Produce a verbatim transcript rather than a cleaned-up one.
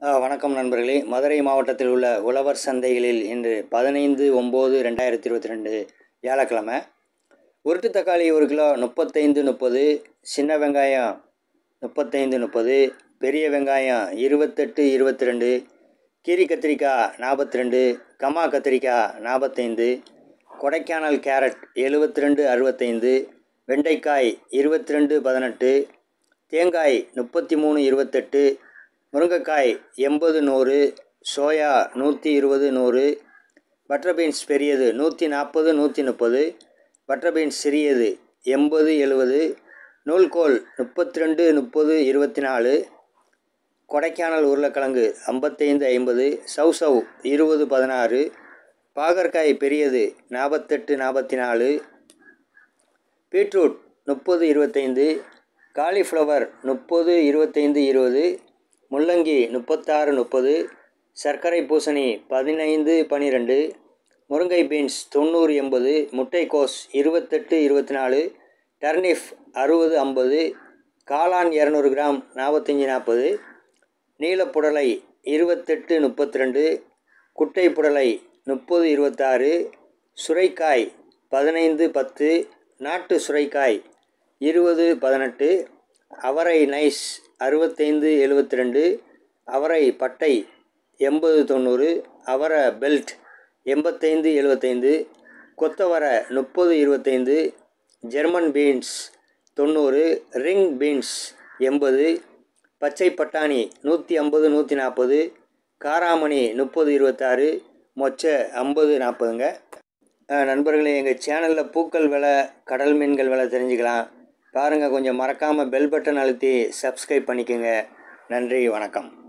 ஆ வணக்கம் நண்பர்களே. மதுரை மாவட்டத்தில் உள்ள உழவர் சந்தைகளில் இன்று பதினைந்து ஒம்பது ரெண்டாயிரத்தி இருபத்தி ரெண்டு வியாழக்கிழமை. உருட்டு தக்காளி ஒரு கிலோ முப்பத்தைந்து முப்பது, சின்ன வெங்காயம் முப்பத்தைந்து முப்பது, பெரிய வெங்காயம் இருபத்தெட்டு இருபத்தி ரெண்டு, கீரி கத்திரிக்காய் நாற்பத்தி ரெண்டு, கம்மா கத்திரிக்காய் நாற்பத்தைந்து, கொடைக்கானல் கேரட் எழுபத்தி ரெண்டு அறுபத்தைந்து, வெண்டைக்காய் இருபத்தி ரெண்டு பதினெட்டு, தேங்காய் முப்பத்தி மூணு இருபத்தெட்டு, முருங்கைக்காய் எண்பது நூறு, சோயா நூற்றி இருபது நூறு, பட்டர் பீன்ஸ் பெரியது நூற்றி நாற்பது நூற்றி முப்பது, பட்டர் பீன்ஸ் சிறியது எண்பது எழுபது, நூல்கோல் முப்பத்தி ரெண்டு முப்பது இருபத்தி நாலு, கொடைக்கானல் உருளைக்கிழங்கு ஐம்பத்தைந்து ஐம்பது, சவுசவ் இருபது பதினாறு, பாகற்காய் பெரியது நாற்பத்தெட்டு நாற்பத்தி நாலு, பீட்ரூட் முப்பது இருபத்தைந்து, காலிஃப்ளவர் முப்பது இருபத்தைந்து இருபது, முள்ளங்கி முப்பத்தாறு முப்பது, சர்க்கரை பூசணி பதினைந்து பன்னிரெண்டு, முருங்கை பீன்ஸ் தொண்ணூறு எண்பது, முட்டைக்கோஸ் இருபத்தெட்டு இருபத்தி நாலு, டர்னிப் அறுபது ஐம்பது, காளான் இரநூறு கிராம் நாற்பத்தஞ்சி நாற்பது, நீலப்புடலை இருபத்தெட்டு முப்பத்தி ரெண்டு, குட்டை புடலை முப்பது இருபத்தாறு, சுரைக்காய் பதினைந்து பத்து, நாட்டு சுரைக்காய் இருபது பதினெட்டு, அவரை நைஸ் அறுபத்தைந்து எழுபத்தி ரெண்டு, அவரை பட்டை எண்பது தொண்ணூறு, அவரை பெல்ட் எண்பத்தைந்து எழுபத்தைந்து, கொத்தவரை முப்பது இருபத்தைந்து, ஜெர்மன் பீன்ஸ் தொண்ணூறு, ரிங் பீன்ஸ் எண்பது, பச்சை பட்டாணி நூற்றி ஐம்பது நூற்றி நாற்பது, காராமணி முப்பது இருபத்தாறு, மொச்சை ஐம்பது நாற்பதுங்க. நண்பர்களே, எங்கள் சேனலில் பூக்கள் விலை, கடல் மீன்கள் விலை தெரிஞ்சுக்கலாம் பாருங்கள். கொஞ்சம் மறக்காமல் பெல் பட்டன் அழுத்தி சப்ஸ்கிரைப் பண்ணிக்கோங்க. நன்றி, வணக்கம்.